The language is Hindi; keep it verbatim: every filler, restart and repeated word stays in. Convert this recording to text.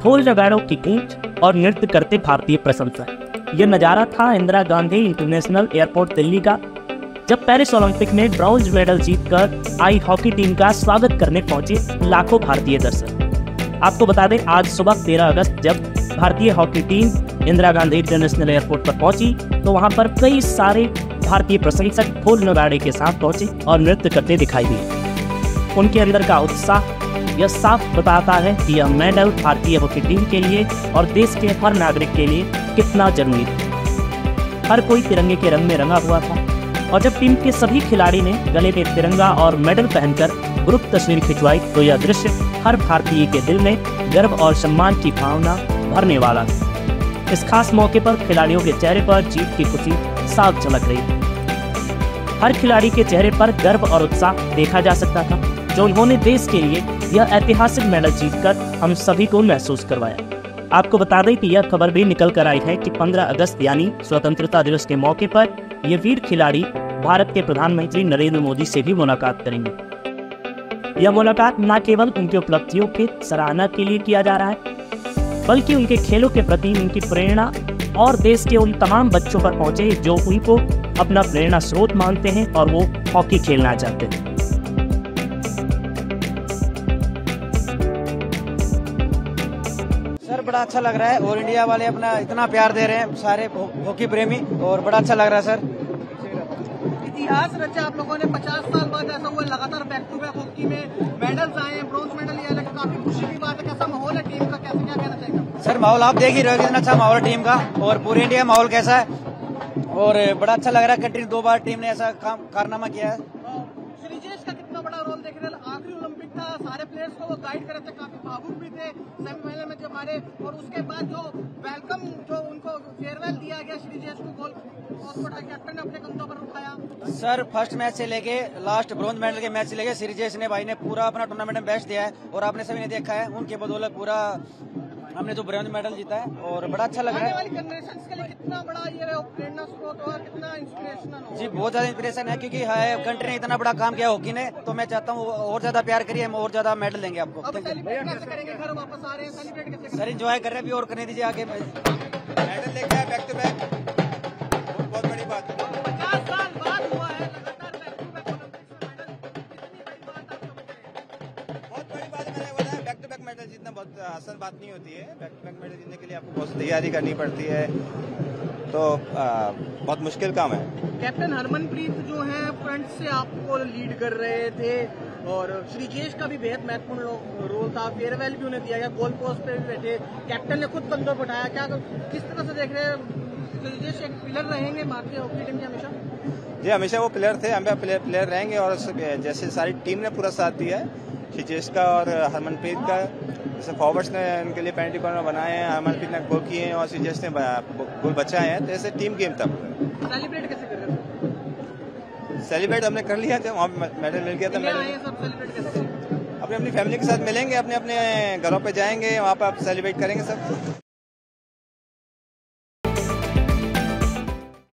ढोल नगाड़ों की गूंज और नृत्य करते भारतीय प्रशंसक। यह नज़ारा था इंदिरा गांधी इंटरनेशनल एयरपोर्ट दिल्ली का, जब पेरिस ओलंपिक में ब्रॉन्ज मेडल जीतकर आई हॉकी टीम का स्वागत करने पहुंचे लाखों भारतीय दर्शक। आपको बता दें, आज सुबह तेरह अगस्त जब भारतीय hockey team Indira Gandhi international airport पर पहुंची तो वहां पर कई सारे भारतीय प्रशंसक ढोल नगाड़े के साथ पहुंचे और नृत्य करते दिखाई दिए। उनके अंदर का उत्साह यह साफ बताता है कि यह मेडल भारतीय हॉकी टीम के लिए और देश के हर नागरिक के लिए कितना जरूरी था। हर कोई तिरंगे के रंग में रंगा हुआ था और जब टीम के सभी खिलाड़ी ने गले में तिरंगा और मेडल पहनकर ग्रुप तस्वीर खिंचवाई तो यह दृश्य हर भारतीय के दिल में गर्व और सम्मान की भावना भरने वाला था। इस खास मौके पर खिलाड़ियों के चेहरे पर जीत की खुशी साफ झलक रही थी। हर खिलाड़ी के चेहरे पर गर्व और उत्साह देखा जा सकता था, जो उन्होंने देश के लिए यह ऐतिहासिक मेडल जीतकर हम सभी को महसूस करवाया। आपको बता दें कि यह खबर भी निकल कर आई है कि पंद्रह अगस्त यानी स्वतंत्रता दिवस के मौके पर ये वीर खिलाड़ी भारत के प्रधानमंत्री नरेंद्र मोदी से भी मुलाकात करेंगे। यह मुलाकात न केवल उनकी उपलब्धियों की सराहना के लिए किया जा रहा है, बल्कि उनके खेलों के प्रति उनकी प्रेरणा और देश के उन तमाम बच्चों पर पहुंचे जो उनको अपना प्रेरणा स्रोत मानते हैं और वो हॉकी खेलना चाहते हैं। सर, बड़ा अच्छा लग रहा है और इंडिया वाले अपना इतना प्यार दे रहे हैं सारे हॉकी प्रेमी, और बड़ा अच्छा लग रहा है सर। इतिहास रचा आप लोगों ने, पचास साल बाद ऐसा हुआ लगातार बैक टू बैक हॉकी में मेडल्स आए हैं, ब्रॉन्ज मेडल ये अलग काफी खुशी की बात है। कैसा माहौल है टीम का, कैसे क्या कहना चाहिए सर? माहौल आप देख ही रहे हो कितना अच्छा माहौल है टीम का, और पूरे इंडिया माहौल कैसा है, और बड़ा अच्छा लग रहा है। कंट्री दो बार टीम ने ऐसा काम कारनामा किया है। श्रीजेश का कितना बड़ा रोल देख रहे हैं, आखिरी ओलंपिक था, सारे प्लेयर्स को वो गाइड कर रहे थे, काफी भावुक भी थे सेमीफाइनल में जब हारे, और उसके बाद जो वेलकम जो उनको फेयरवेल दिया गया श्रीजेश को, गोल कैप्टन ने अपने कंधों पर उठाया। सर, फर्स्ट मैच से लेके लास्ट ब्रॉन्ज मेडल के मैच से लेके श्रीजेश ने भाई ने पूरा अपना टूर्नामेंट में बेस्ट दिया है, और आपने सभी ने देखा है उनके बदौलत पूरा हमने जो ब्रॉन्ज मेडल जीता है, और बड़ा अच्छा लग रहा है। आने वाली जनरेशंस के लिए कितना बड़ा ये प्रेरणा स्रोत होगा, कितना इंस्पिरेशनल होगा? जी, बहुत ज्यादा इंस्पिरेशन है, क्योंकि है कंट्री ने इतना बड़ा काम किया हॉकी ने, तो मैं चाहता हूँ और ज्यादा प्यार करिए, हम और ज्यादा मेडल देंगे आपको। अब सेलिब्रेट कैसे करेंगे? घर वापस आ रहे हैं, सेलिब्रेट कैसे करेंगे? सर, एंजॉय कर रहे हैं, अभी और करने दीजिए आगे। मेडल लेके आए बैक टू बैक, बहुत बड़ी बात है। पचास साल बाद हुआ है लगातार बैक टू बैक ओलंपिक्स में मेडल, कितनी बड़ी बात आप समझ रहे हैं? बहुत बड़ी बात मैंने बताया, बैक टू बैक मेडल जीतना बहुत आसान बात नहीं होती है। बैक टू बैक मेडल जीतने के लिए आपको बहुत तैयारी करनी पड़ती है, तो आ, बहुत मुश्किल काम है। कैप्टन हरमनप्रीत जो है फ्रंट से आपको लीड कर रहे थे, और श्रीजेश का भी बेहद महत्वपूर्ण रोल था, फेयरवेल भी उन्हें दिया गया, गोल पोस्ट पे भी बैठे, कैप्टन ने खुद कंधों पर उठाया। क्या किस तरह से देख रहे हैं, श्रीजेश एक प्लेयर रहेंगे भारतीय हॉकी टीम के हमेशा? जी, हमेशा वो प्लेयर थे, हम प्लेयर प्लेयर रहेंगे, और जैसे सारी टीम ने पूरा साथ दिया है श्रीजेश का और हरमनप्रीत का। जैसे फॉरवर्ड्स ने उनके लिए पेनल्टी कॉर्नर बनाए हैं, हरमनप्रीत ने गोल किए हैं और श्रीजेश ने गोल बचाए हैं, तो ऐसे टीम गेम था। सेलिब्रेट कैसे कर रहे थे? सेलिब्रेट हमने कर लिया था, वहाँ मेडल मिल गया था। मेडल सब सेलिब्रेट कैसे? अपने अपनी फैमिली के साथ मिलेंगे, अपने अपने घरों पे जाएंगे, वहाँ पे आप सेलिब्रेट करेंगे सब।